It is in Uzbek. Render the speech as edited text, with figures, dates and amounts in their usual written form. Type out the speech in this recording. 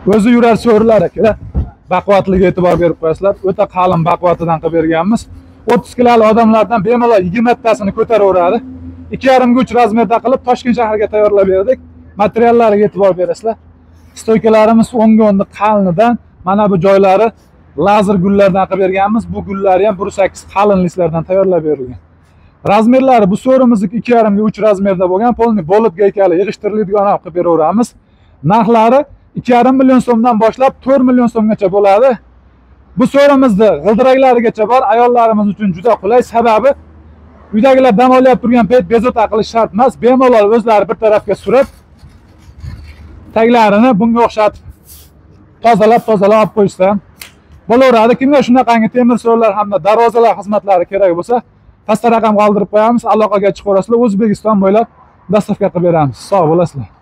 o'zi yurar so'rilar aka. Baquvvatligiga e'tibor berib qo'yasizlar. O'ta qalin baquvvatidan qilib berganmiz. 30 kiloli odamlardan bemalol 20 tasini ko'taraveradi. 2,5 ga 3 razmerda qilib Toshkent shahriga tayyorlab berdik. Materiallariga e'tibor berasizlar. Stoykalarimiz 10 ga 10 qalinidan, mana bu joylari lazer gullardan qilib berganmiz. Bu gullari ham 1.8 qalinliklardan tayyorlab berilgan. Razmerlari bu so'rimizniki 2,5 ga 3 razmerda bo'lgan, polni bo'lib gaykali yig'ishtiriladigan qilib beraveramiz. Narxlari 2,5 million so'mdan boshlab 4 million so'mgacha bo'ladi. Bu so'rimizni g'ildiraklarigacha bor, ayollarimiz uchun juda qulay. Sababi uydagilar dam olib turgan payt bezovta qilish shart emas. Bemalol o'zlari bir tarafga surib, taglarini bunga o'xshatib tozalab olib qo'yishsa bo'laveradi. Kimga shunaqangi temir so'rlar hamda darvozalar xizmatlari kerak bo'lsa, pastda raqam qoldirib qo'yamiz. Aloqaga chiqaverasizlar. O'zbekiston bo'ylab dostavka qilib beramiz. Sog' bo'lasizlar.